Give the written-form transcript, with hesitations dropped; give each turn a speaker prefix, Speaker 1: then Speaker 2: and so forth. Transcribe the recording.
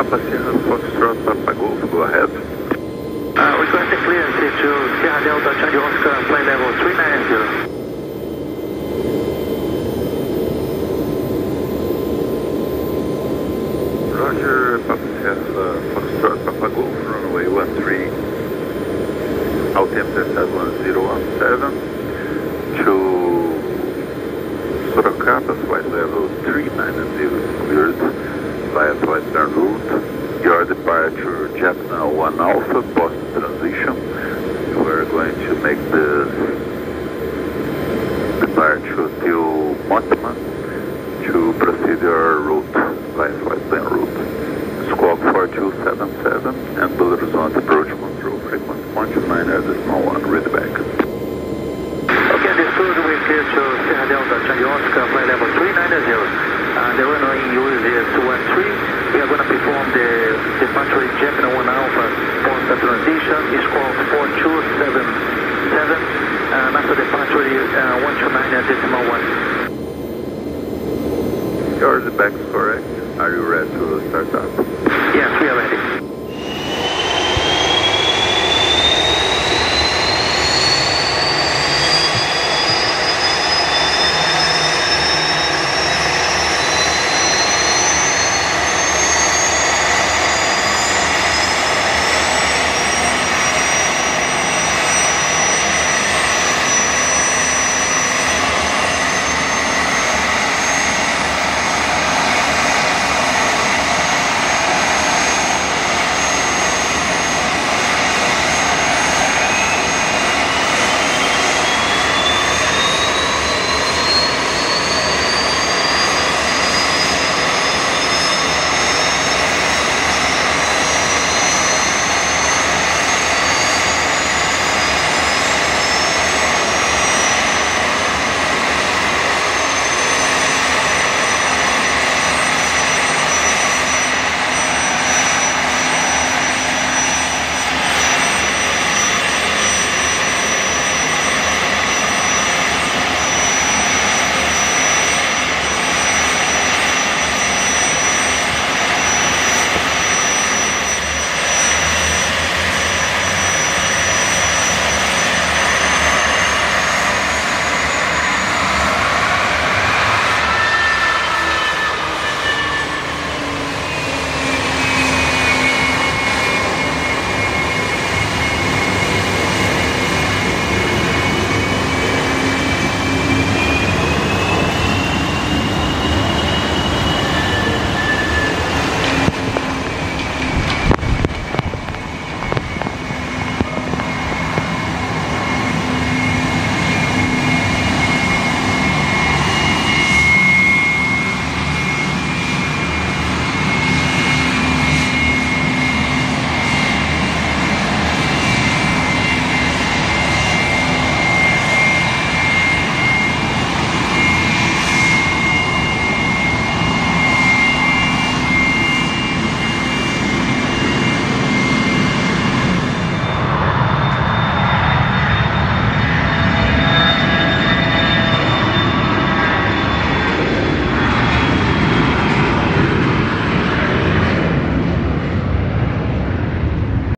Speaker 1: Papa Sierra Foxtrot Papa Golf, go ahead.
Speaker 2: Requesting clearance to Sierra Delta Charlie Oscar, flight level 390.
Speaker 1: Roger, Papa Sierra Foxtrot Papa Golf, runway 13, altimeter 71017 to Sorocaba, flight level 390 cleared via flight plan route. Your departure Japan 1 Alpha, post transition. We're going to make the departure till Montman to proceed your route via flight plan route. Squawk 4277 and Belo Horizonte approach control frequency 129.1, read back.
Speaker 2: Okay, understood. We're clear to Sierra Delta Charlie Oscar, flight level 390. The runway in use is 213. We are going to perform the departure Japan 1 Alpha post the transition. It's called 4277. And after departure is 129.1.
Speaker 1: Yours back is correct. Are you ready to start up?
Speaker 2: Yes, we are ready.